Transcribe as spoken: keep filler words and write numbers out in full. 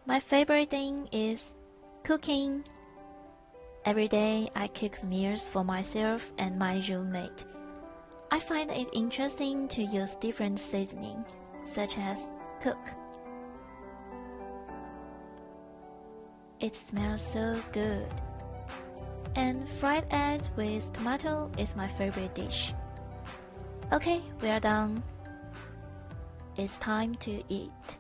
My favorite thing is cooking. Every day I cook meals for myself and my roommate. I find it interesting to use different seasoning, such as cook. It smells so good. And fried eggs with tomato is my favorite dish. Okay, we are done. It's time to eat.